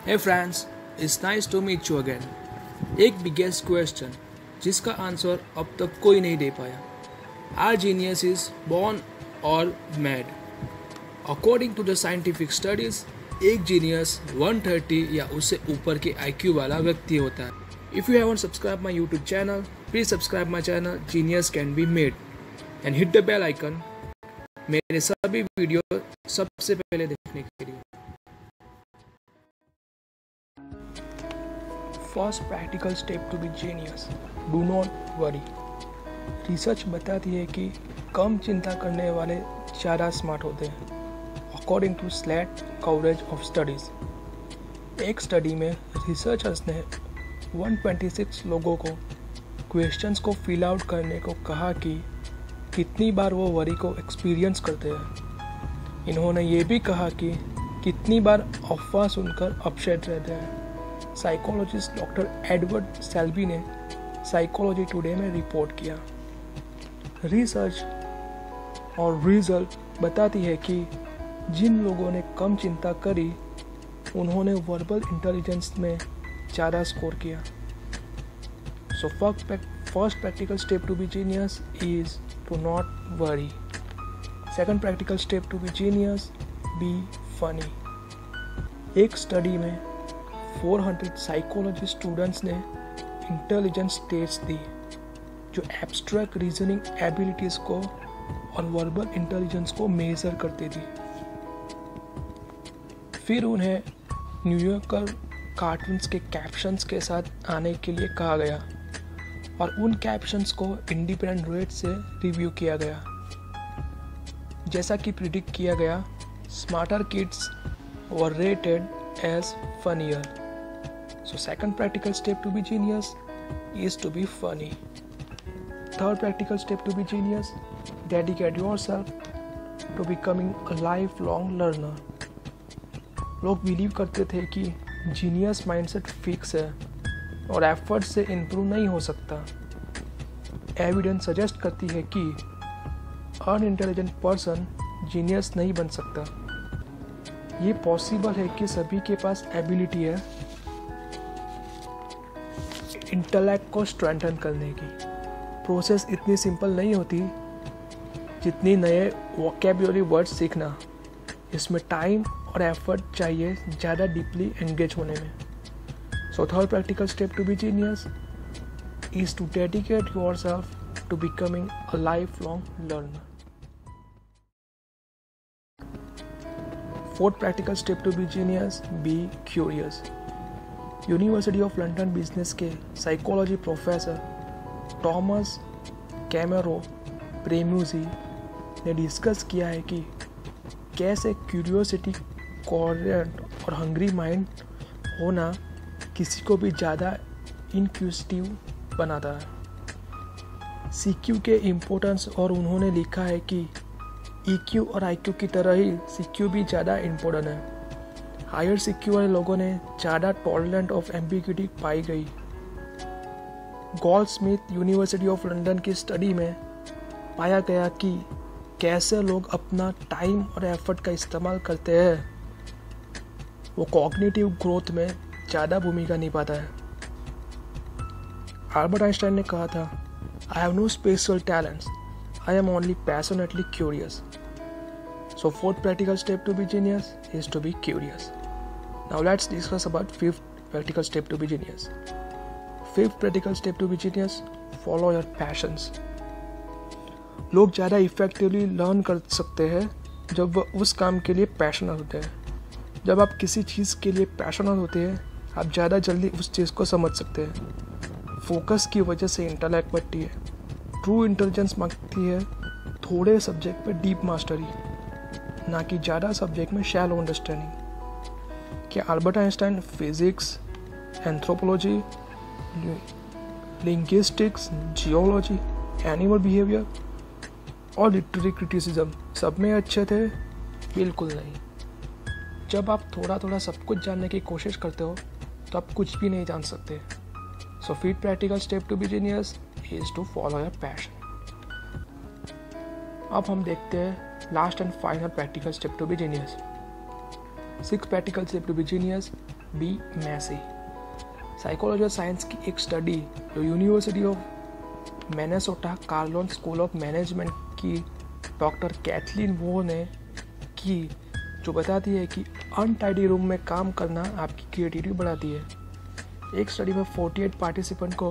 Hey friends, it's nice to meet you again. एक biggest question जिसका answer अब तक कोई नहीं दे पाया. Our genius is born or mad? According to the scientific studies, एक जीनियस 130 या उससे ऊपर के IQ वाला व्यक्ति होता है. If you haven't subscribed my YouTube channel, please subscribe my channel Genius Can Be Made and hit the bell icon मेरे सभी वीडियो सबसे पहले देखने के लिए. First practical step to be genius, do not worry. Research बताती है कि कम चिंता करने वाले ज़्यादा स्मार्ट होते हैं. According to Slate coverage of studies, एक स्टडी में रिसर्चर्स ने 126 लोगों को क्वेश्चंस को फिल आउट करने को कहा कि कितनी बार वो वरी को एक्सपीरियंस करते हैं. इन्होंने ये भी कहा कि कितनी बार अफवाह सुनकर अपसेट रहते हैं. साइकोलॉजिस्ट डॉक्टर एडवर्ड सेल्बी ने साइकोलॉजी टुडे में रिपोर्ट किया. रिसर्च और रिजल्ट बताती है कि जिन लोगों ने कम चिंता करी उन्होंने वर्बल इंटेलिजेंस में ज़्यादा स्कोर किया. So first practical step to be genius is to not worry. Second practical step to be genius, be funny. एक स्टडी में 400 साइकोलॉजी स्टूडेंट्स ने इंटेलिजेंस टेस्ट दी जो एब्स्ट्रैक्ट रीजनिंग एबिलिटीज़ को और वर्बल इंटेलिजेंस को मेज़र करती थी. फिर उन्हें न्यूयॉर्कर कार्टून्स के कैप्शंस के साथ आने के लिए कहा गया और उन कैप्शंस को इंडिपेंडेंट रेट से रिव्यू किया गया. जैसा कि प्रिडिक्ट किया गया, smarter kids were rated as funnier. So second practical step to be genius is to be funny. Third practical step to be genius, dedicate yourself to becoming a lifelong learner. लोग believe करते थे कि genius mindset fix है और effort से improve नहीं हो सकता. एविडेंस सजेस्ट करती है कि अनइंटेलिजेंट पर्सन जीनियस नहीं बन सकता. ये पॉसिबल है कि सभी के पास एबिलिटी है इंटेलेक्ट को स्ट्रेंथन करने की. प्रोसेस इतनी सिंपल नहीं होती जितनी नए वोकैबुलरी वर्ड्स सीखना. इसमें टाइम और एफर्ट चाहिए ज़्यादा डीपली एंगेज होने में. So third practical step to be genius is to dedicate yourself to becoming a lifelong learner. Fourth practical step to be genius, be curious. University of London business के psychology professor Tomas Chamorro Premuzic ने discuss किया है कि कैसे curiosity, coherent और hungry mind होना किसी को भी ज़्यादा इनक्यूजिटिव बनाता है. सीक्यू के इम्पोर्टेंस, और उन्होंने लिखा है कि ईक्यू और आईक्यू की तरह ही सीक्यू भी ज़्यादा इम्पोर्टेंट है. हायर सीक्यू वाले लोगों ने ज़्यादा टॉलरेंट ऑफ एम्बिग्यूटी पाई गई. गोल्डस्मिथ यूनिवर्सिटी ऑफ लंदन की स्टडी में पाया गया कि कैसे लोग अपना टाइम और एफर्ट का इस्तेमाल करते हैं वो कॉग्निटिव ग्रोथ में ज़्यादा भूमिका निभाता है. अल्बर्ट आइंस्टाइन ने कहा था, I have no special talents, I am only passionately curious. So fourth practical step to be genius is to be curious. Now let's discuss about fifth practical step to be genius. Fifth practical step to be genius, follow your passions. लोग ज़्यादा effectively learn कर सकते हैं जब वह उस काम के लिए पैशनेट होते हैं. जब आप किसी चीज़ के लिए पैशनेट होते हैं आप ज़्यादा जल्दी उस चीज़ को समझ सकते हैं. फोकस की वजह से इंटेलेक्ट बढ़ती है. ट्रू इंटेलिजेंस मांगती है थोड़े सब्जेक्ट पर डीप मास्टरी, ना कि ज़्यादा सब्जेक्ट में शैलो अंडरस्टैंडिंग. क्या Albert Einstein physics, anthropology, linguistics, geology, animal behaviour और लिटरेरी क्रिटिसिज्म सब में अच्छे थे? बिल्कुल नहीं. जब आप थोड़ा थोड़ा सब कुछ जानने की कोशिश करते हो तो आप कुछ भी नहीं जान सकते. So fifth practical step to be genius is to follow your passion. अब हम देखते हैं last and final practical step to be genius. Sixth practical step to be genius, be messy. Psychology और साइंस की एक स्टडी जो university of Minnesota Carlson school of management की doctor Kathleen Vohs ने की, जो बताती है कि अनटाइडी रूम में काम करना आपकी क्रिएटिविटी बढ़ाती है। एक स्टडी में 48 पार्टिसिपेंट को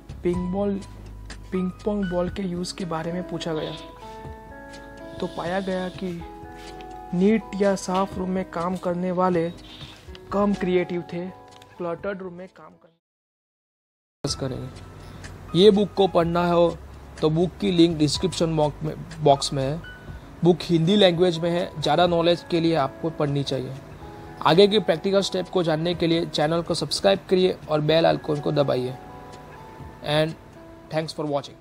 पिंग पोंग बॉल के यूज़ के बारे में पूछा गया, तो पाया गया कि नीट या साफ रूम में काम करने वाले कम क्रिएटिव थे, क्लटर्ड रूम में काम करेंगे। ये बुक को पढ़ना हो तो बुक की लिंक डिस्क्रिप्शन बॉक्स में है। बुक हिंदी लैंग्वेज में है। ज़्यादा नॉलेज के लिए आपको पढ़नी चाहिए। आगे के प्रैक्टिकल स्टेप को जानने के लिए चैनल को सब्सक्राइब करिए और बेल आइकन को दबाइए। And thanks for watching.